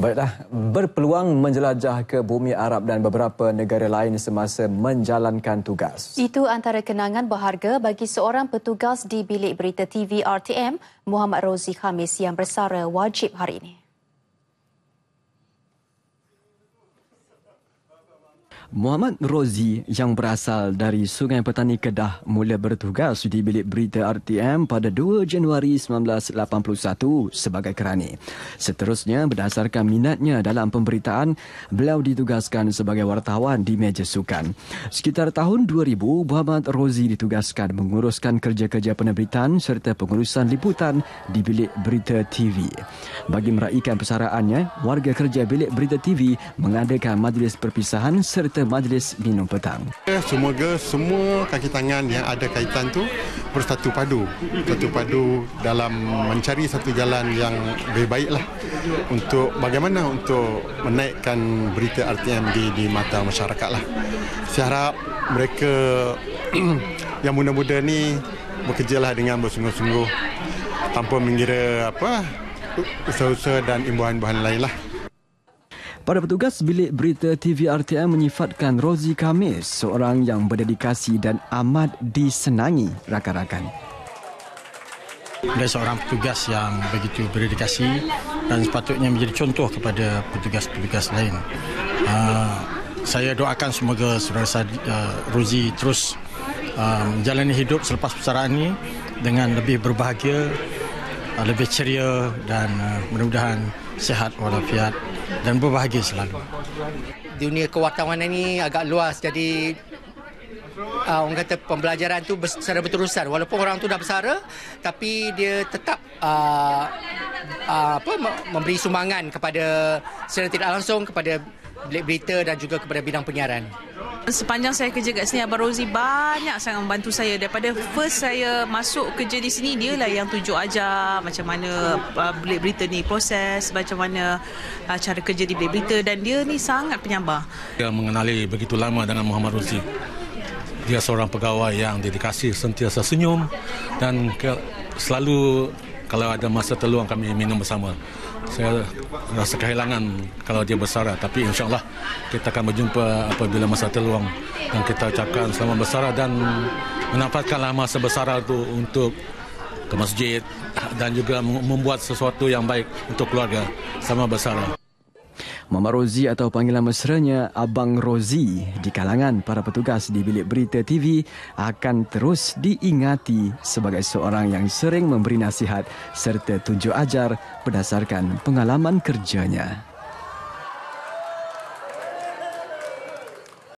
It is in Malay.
Baiklah, berpeluang menjelajah ke bumi Arab dan beberapa negara lain semasa menjalankan tugas. Itu antara kenangan berharga bagi seorang petugas di bilik berita TV RTM, Muhammad Rozi Khamis yang bersara wajib hari ini. Muhammad Rozi yang berasal dari Sungai Petani Kedah mula bertugas di bilik berita RTM pada 2 Januari 1981 sebagai kerani. Seterusnya, berdasarkan minatnya dalam pemberitaan, beliau ditugaskan sebagai wartawan di meja sukan. Sekitar tahun 2000, Muhammad Rozi ditugaskan menguruskan kerja-kerja penerbitan serta pengurusan liputan di bilik berita TV. Bagi meraihkan persaraannya, warga kerja bilik berita TV mengadakan majlis perpisahan serta majlis minum petang. Semoga semua kaki tangan yang ada kaitan tu bersatu padu dalam mencari satu jalan yang lebih baiklah untuk bagaimana untuk menaikkan berita RTM di mata masyarakat lah. Saya harap mereka yang muda-muda ni bekerjalah dengan bersungguh-sungguh tanpa mengira usaha-usaha dan imbuhan-imbuhan lain lah. Para petugas bilik berita TV RTM menyifatkan Rozi Khamis seorang yang berdedikasi dan amat disenangi rakan-rakan. Dia seorang petugas yang begitu berdedikasi dan sepatutnya menjadi contoh kepada petugas-petugas lain. Saya doakan semoga saudara Rozi terus menjalani hidup selepas persaraan ini dengan lebih berbahagia, lebih ceria dan mudah-mudahan sihat walafiat dan berbahagia selalu. Dunia kewartawanan ini agak luas, jadi orang kata pembelajaran tu secara berterusan. Walaupun orang tu dah bersara, tapi dia tetap memberi sumbangan kepada secara tidak langsung kepada bilik berita dan juga kepada bidang penyiaran. Sepanjang saya kerja kat sini, Abang Rozi banyak sangat membantu saya. Daripada first saya masuk kerja di sini, dialah yang tunjuk ajar macam mana bilik berita ni proses, macam mana cara kerja di bilik berita, dan dia ni sangat penyabar. Dia mengenali begitu lama dengan Muhammad Rozi. Dia seorang pegawai yang dedikasi, sentiasa senyum dan selalu kalau ada masa terluang kami minum bersama. Saya rasa kehilangan kalau dia bersara, tapi insyaAllah kita akan berjumpa apabila masa terluang, dan kita ucapkan selamat bersara dan manfaatkanlah masa bersara itu untuk ke masjid dan juga membuat sesuatu yang baik untuk keluarga. Selamat bersara. Muhammad Rozi atau panggilan mesranya Abang Rozi di kalangan para petugas di bilik berita TV akan terus diingati sebagai seorang yang sering memberi nasihat serta tunjuk ajar berdasarkan pengalaman kerjanya.